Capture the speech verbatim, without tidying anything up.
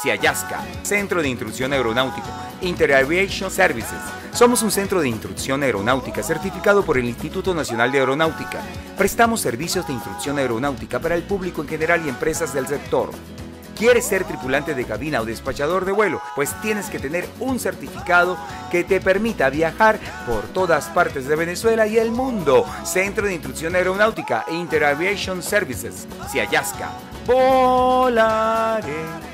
CIAYASCA, Centro de Instrucción Aeronáutico, Interaviation Services. Somos un centro de instrucción aeronáutica certificado por el Instituto Nacional de Aeronáutica. Prestamos servicios de instrucción aeronáutica para el público en general y empresas del sector. ¿Quieres ser tripulante de cabina o despachador de vuelo? Pues tienes que tener un certificado que te permita viajar por todas partes de Venezuela y el mundo. Centro de Instrucción Aeronáutica e Interaviation Services, CIAYASCA. Volaré.